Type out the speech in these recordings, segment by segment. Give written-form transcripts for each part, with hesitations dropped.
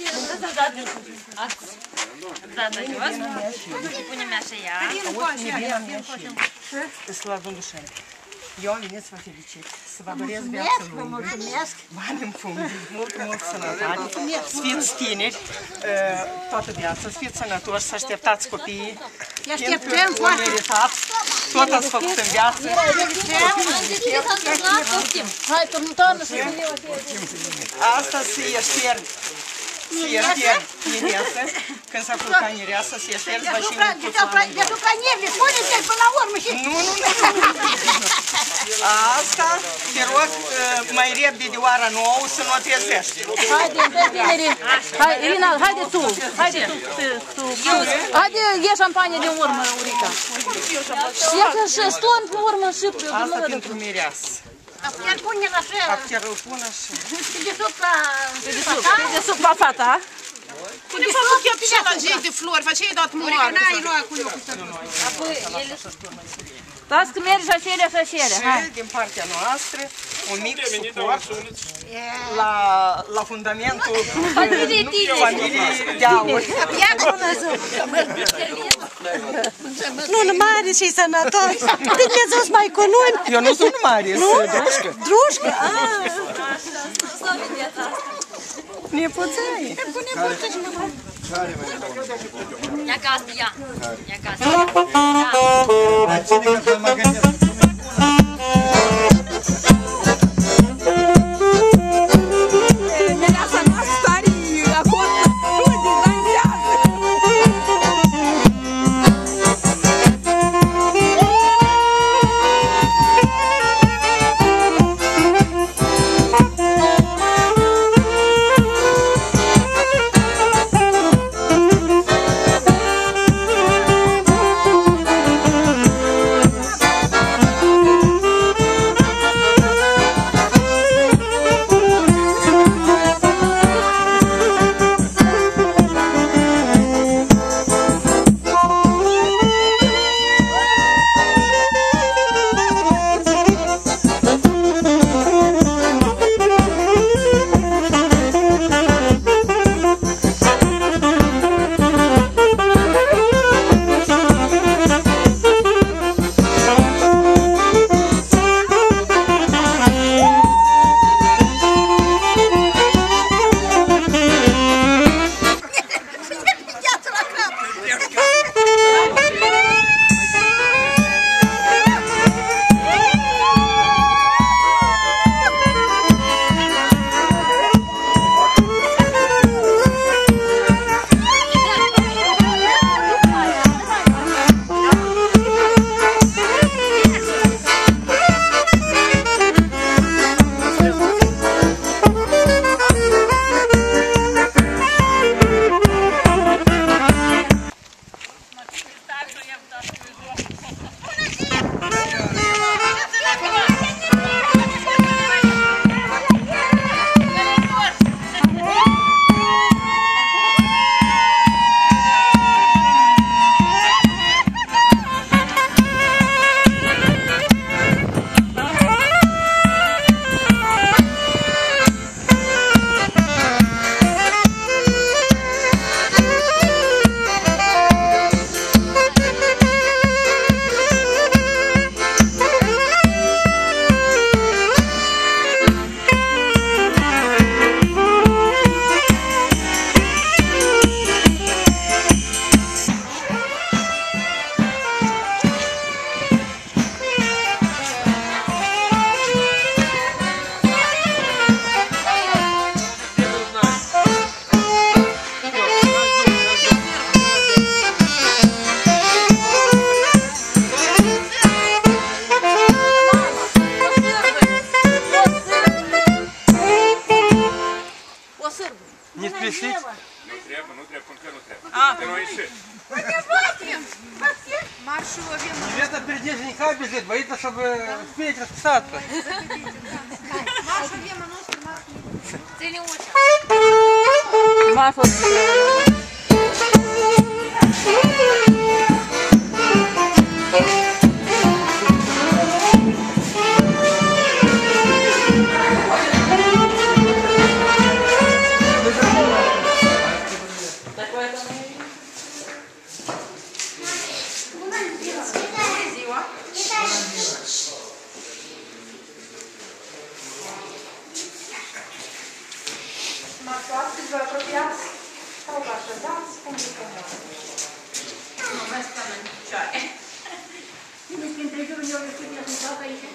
Da, jos. Punem așa ea. Îți la Dundușeni. Eu am venit să vă felicit, să vă doresc viață lungă, bani în fund, mult sănătate, să fiți tineri toată viața, să fiți sănătoși, să așteptați copiii, așteptăm foarte meritat, tot ați făcut în viață. Hai, turnutoarnă să Asta se șterg. Mireasă, când s-a făcut ca mireasă, se șterg mașinii cu soare. De tu ca nervi, spune-te până la urmă și... Nu. Asta, te rog, mai repede de oara 9 să nu o trezești. Haide, tineri, hai, Irina, haide tu, haide, ia șampanie din urmă, Urica. Ia că și ston pe urmă și... Asta pentru mireasă. Iar pune la fel. Chiar îl pun așa. De sub la fata. Cum a făcut eu pe la gei de flori, facei dat moară. N-ai luat cu eu. Las că mergi așa și Și din partea noastră, un mic suport la fundamentul familiei de aur. Nu, mare și sănătos. Dumnezeu să mai cununi. Eu nu sunt mare, sunt drușcă. Drușcă? Nepoței. Ia ca asta, ia. Ia ca asta. Dar cine că să mă gândesc? Nereasa noastră are acolo unde dansează. Невеста впереди жениха бежит, боится, чтобы успеть расписаться. Ты не учишь. Маша. dați cum de frumos. Nu vă spun în picioare. Cine prin prejurul eu știu că îmi fac aici?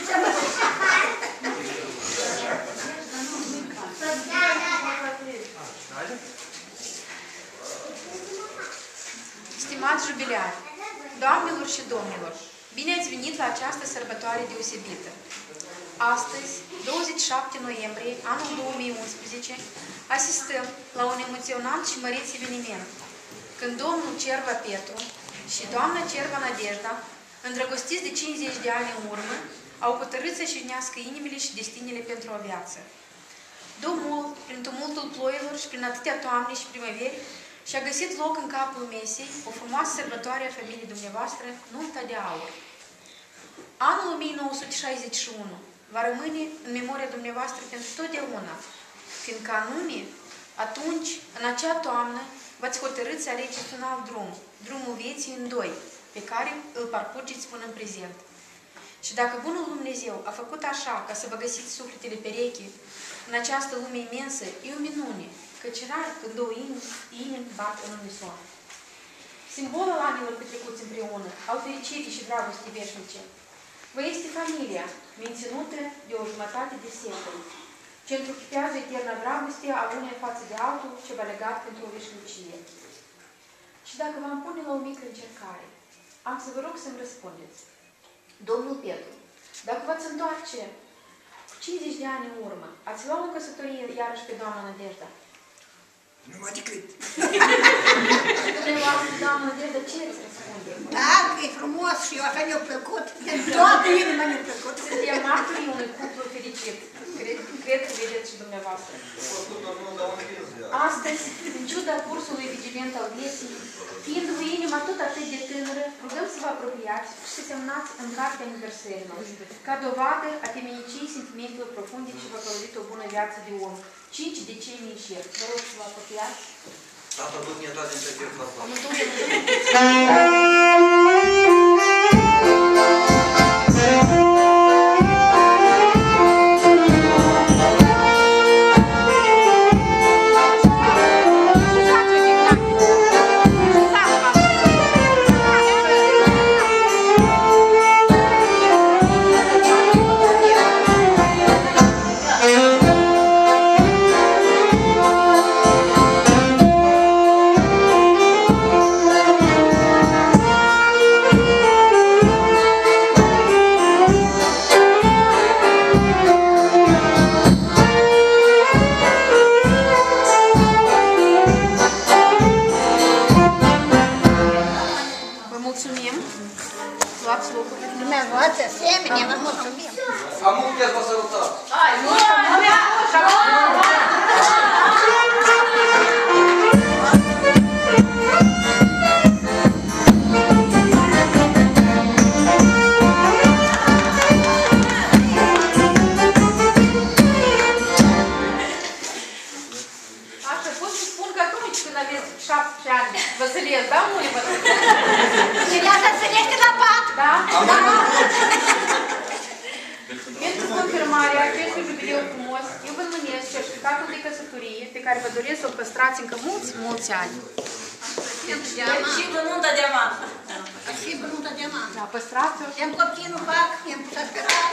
Stimați jubilari, doamnelor și domnilor, bine ați venit la această sărbătoare deosebită. Astăzi, 27 noiembrie, anul 2011, asistăm la un emoționant și măreț eveniment, când domnul Cerva Petru și doamna Cerva Nadejda, îndrăgostiți de 50 de ani în urmă, au hotărât să-și unească inimile și destinele pentru o viață. Domnul, prin tumultul ploilor și prin atâtea toamne și primăveri, și-a găsit loc în capul mesei o frumoasă sărbătoare a familiei dumneavoastră, nunta de aur. Anul 1961 va rămâne în memoria dumneavoastră pentru totdeauna, fiindcă anume, atunci, în acea toamnă, v-ați hotărât să alegeți un alt drum, drumul vieții în doi, pe care îl parcurgeți până în prezent. Și dacă Bunul Dumnezeu a făcut așa ca să vă găsiți sufletele pereche în această lume imensă, e o minune, căci rar când două inimi bat în unison. Simbolul anilor petrecuți împreună, al fericirii și dragostei veșnice, vă este familia, menținută de o jumătate de secol, ce întruchipează eterna dragoste a unei față de altul ce v-a legat pentru o veșnicie. Și dacă v-am pune la o mică încercare, am să vă rog să-mi răspundeți. Domnul Petru, dacă v-ați întoarce 50 de ani în urmă, ați luat în căsătorie iarăși pe doamna Nadejda? Nu mă decât. Dumneavoastră, doamna Nadejda, ce îți răspunde? Da, că e frumos și eu așa mi-a plăcut. De toată inima mi-a plăcut. Suntem martorii unui cuplu fericit. Cred că vedeți și dumneavoastră. Astăzi, în ciuda cursului vigilent al vieții, fiind-vă inima tot atât de tânără, rugăm să vă apropiați și să semnați în cartea aniversărilor, ca dovadă a temeniciei sentimentelor profunde ce v-a călăurit o bună viață de om. 5 decenii și el. Vă rog să vă apropiați. Tata, Dumnezeu, toate încercări fac. Dumneavoastră, asemenea, vă mulțumim. Am puteți vă săruta. Așa, pot să spun că atunci când aveți 7 ani, vă săliesc, da, mule, vă săliesc? Și asta sălește la pat. Da? Da. Pentru confirmarea acestui jubileu frumos, eu vă înmânesc certificatul de căsătorie pe care vă doresc să-l păstrați încă mulți ani. Și bănunta de aman. Și bănunta de aman. Da, păstrați-o. I-am copii nu fac, i-am pus asperat.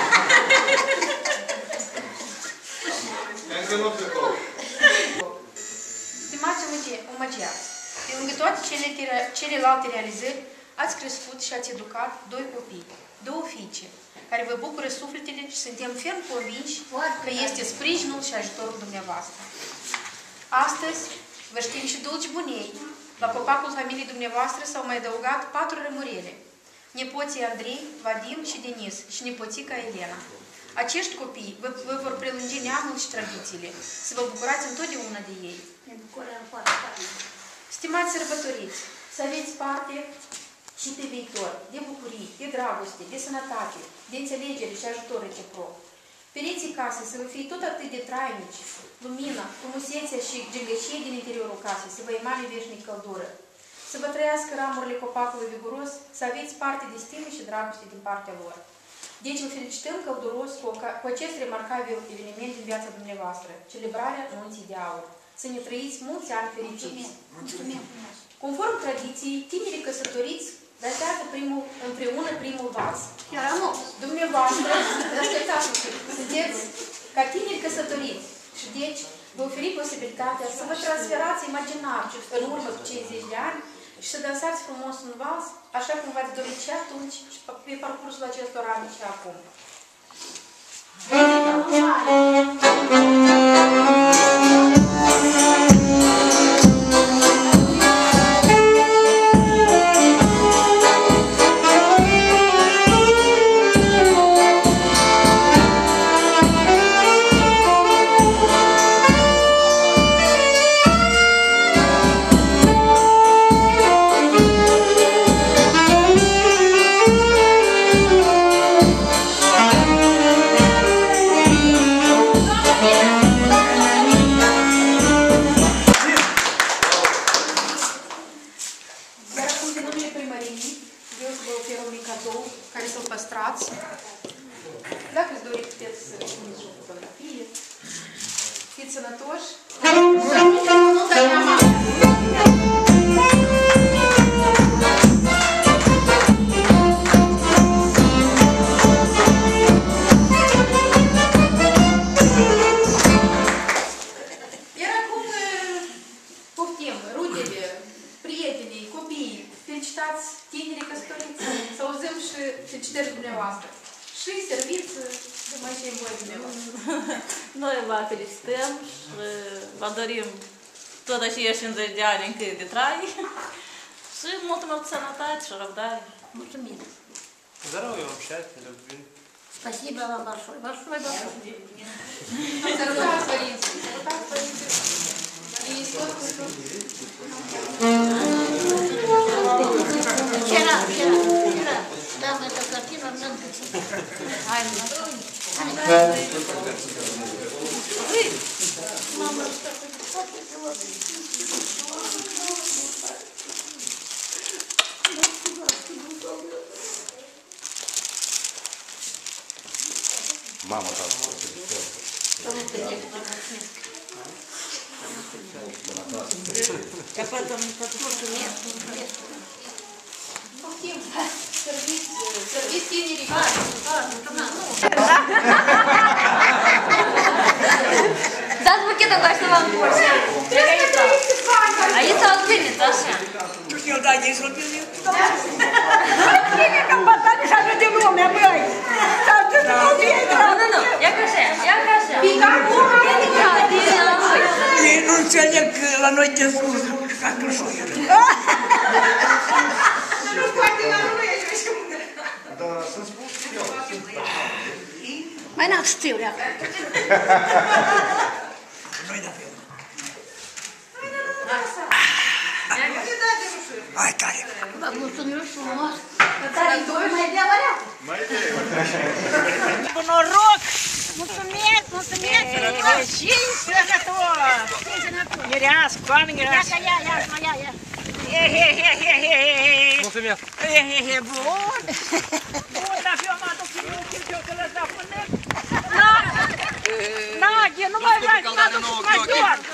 Încă nu plecau. Stimați omăgeați, pe lângă toate celelalte realizări, ați crescut și ați educat 2 copii, 2 fiice, care vă bucură sufletele și suntem ferm convinși că este sprijinul și ajutorul dumneavoastră. Astăzi, vă știm și dulci bunei, la copacul familiei dumneavoastră s-au mai adăugat 4 rămurele, nepoții Andrei, Vadim și Denis și nepoțica Elena. Acești copii vă vor prelungi neamul și tradițiile, să vă bucurați întotdeauna de ei. Stimați sărbătoriți, să aveți parte și de viitor, de bucurii, de dragoste, de sănătate, de înțelegere și ajutor reciproc. Pereții casei să vă fie tot atât de trainici, lumina, frumusețea și gingășie din interiorul casei, să vă emane veșnic căldură, să vă trăiască ramurile copacului viguros, să aveți parte de stimă și dragoste din partea lor. Deci îl felicităm călduros cu acest remarcabil eveniment din viața dumneavoastră, celebrarea nunții de aur. să ne trăiți mulți ani fericiți. Conform tradiției, tinerii căsătoriți datează împreună primul vas. Dumneavoastră, sunteți ca tineri căsătoriți și deci vă oferi posibilitatea să vă transferați imaginar în urmă cu 50 de ani și să dansați frumos un vals, așa cum v-ați dorit și atunci și pe parcursul acestor ani și acum. Dacă-ți doriți, puteți să puneți o fotografie. Fiți sănătoși. Nu dai neama. Iar acum poftim rudele, prietenii, copiii. Felicitați tinerii căsătoriți. Să auzim și felicitări dumneavoastră. Și serviți de mai ce voi dumneavoastră. Noi vă felicităm și vă dorim tot aceia 50 de ani încă de trai și multă sănătate și răbdare. Mulțumim. Здоровья вам, счастья, любви. Спасибо вам большое, большое, большое. Сărutați părinții, sărutați părinții. Și scot. Вчера, дам эту картину, нам Hai, мама, Мама так. а потом Похим, сервис тенери. Dați buchetul cu așa v-am pus. Aici s-au primit, așa. Eu dai din să-l primit. Bine că pătani și ajunge lumea, băi. S-a dus Nu, ia ca așa, ia ca așa. Pica bună. Ei nu înțeleg că la noi de sus, ca Crășoier. Nu poate la noi ești unde. Dar să-mi spun și eu. Mai n-am știu, rea. Noi da fel. Hai, tare. Vă mulțumim frumos. Tare, mai dea vărea? Mai bine. Cu noroc! Mulțumesc, mulțumesc! Și sănător! Mirească, oameni mirească! Ia! Mulțumesc. Bun! Bun, dar eu mă aduc eu că lăsa până... Nadia, nu mai vreau să mă aduc major!